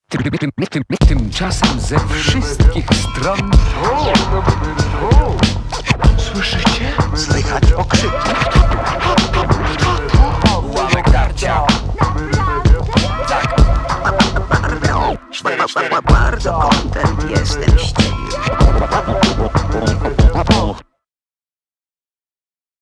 Tymczasem ze wszystkich stron... Słyszycie? Słychać okrzyki. Ułamek tarcia. Tak. Bardzo kontent jestem z ciebie.